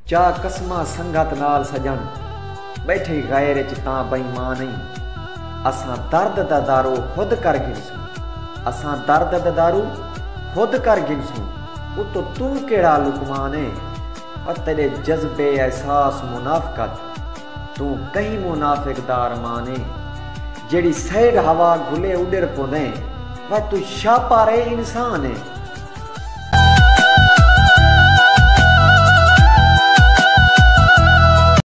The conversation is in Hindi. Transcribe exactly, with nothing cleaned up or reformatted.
चा कसमा संगत नाल सजन बैठे गैर च तां बेईमान नहीं। असां दर्द दा दारू खुद कर गिनसूं, असां दर्द दा दारू खुद कर गिनसूं। उतो तू केड़ा लुकमान है और तेरे जज्बे एहसास मुनाफकत तू कहीं मुनाफिक दा अरमान है। जेड़ी सैर हवा गुले उडर पोंदे वह तू शापा रे इंसान है।